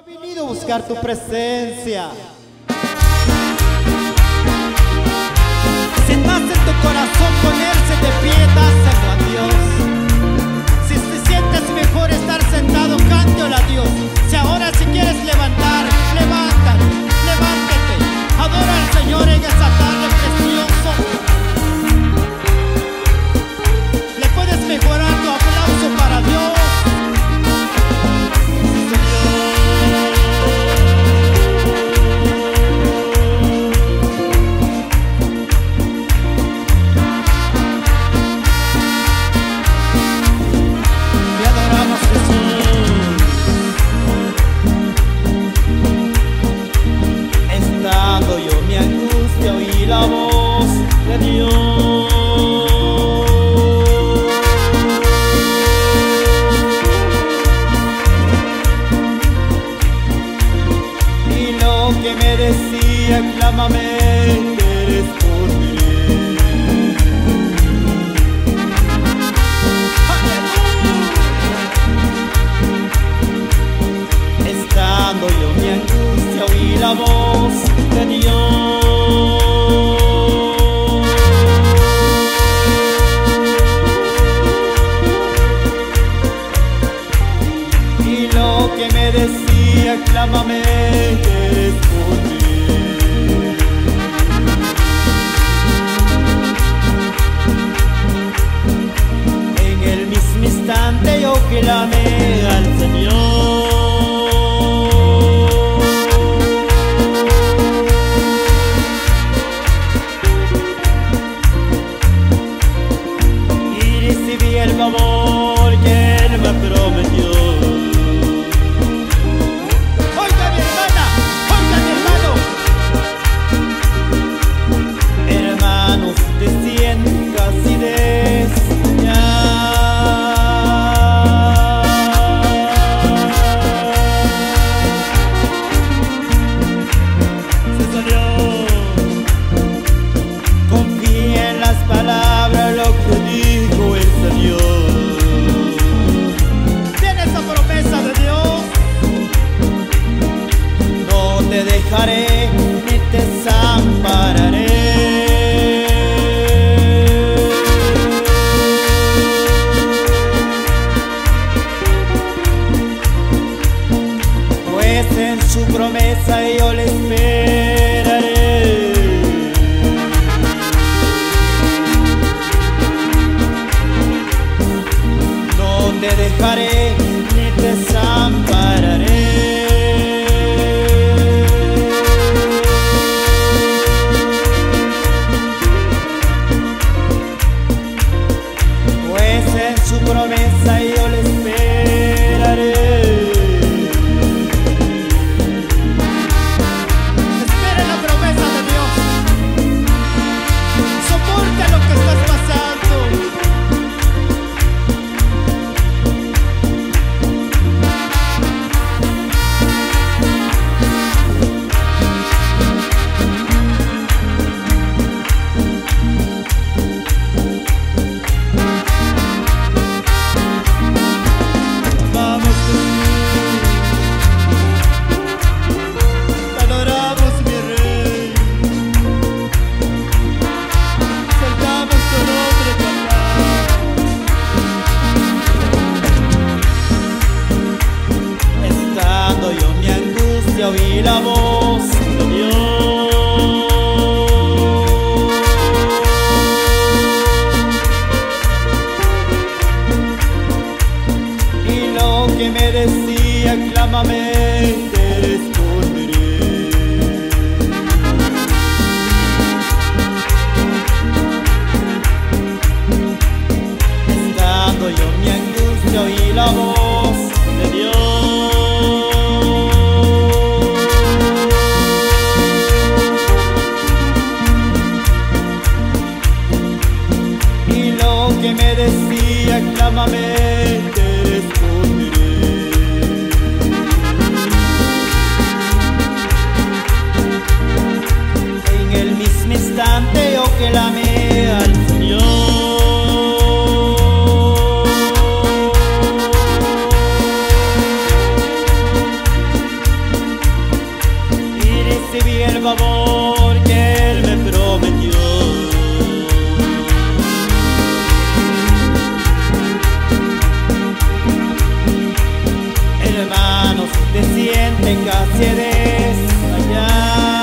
he venido a buscar tu presencia. Si nace en tu corazón ponerse de pie, dáselo a Dios. Si te sientes mejor estar sentado, cántalo a Dios. Si ahora si quieres levantar, levántate, levántate. Adora al Señor en esta tarde precioso. Le puedes mejorar tu aplauso para Dios. La voz de Dios, y lo que me decía, clámame, te responderé. Estando yo en mi angustia, oí la voz de Dios. Que me decía, clámame, te responderé. En el mismo instante yo clamé al Señor. Y recibí el favor que Él me prometió. Casi desmayar. Se salió. Confía en las palabras, lo que dijo el Señor. Tiene esa promesa de Dios. No te dejaré ni te desampararé. En su promesa yo le esperaré. No te dejaré ni te desampararé. Pues en su promesa yo le esperaré. Oí la voz de Dios, y lo que me decía, clámame, te responderé. Estando yo en mi angustia, oí la voz de Dios. Que me decía, clámame, te responderé. En el mismo instante yo clamé al Señor. hermanos te sienten casi desmayar.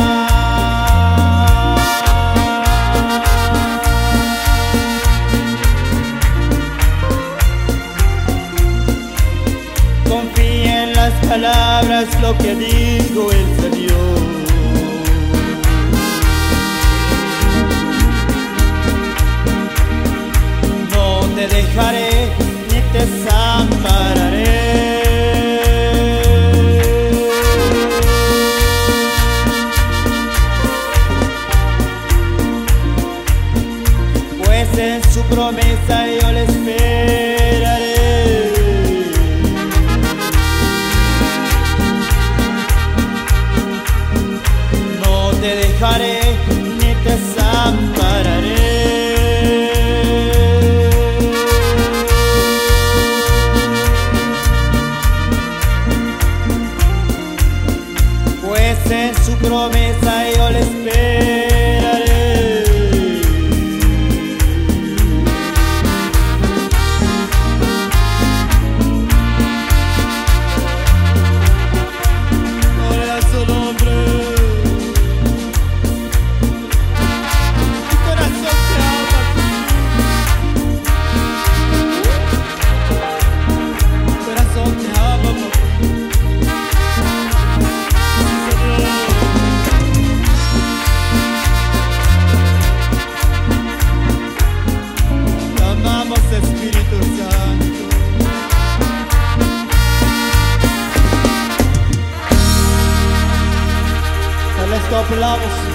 Confía en las palabras, lo que dijo el Señor. No te dejaré ni te desampararé. Pues en su promesa yo le esperaré. No te dejaré ni te desampararé. Pues en su promesa yo le esperaré. Gloria a su nombre. Mi corazón te ama. Mi corazón te ama, papá. Te amamos, Espíritu Santo. Te les doblamos.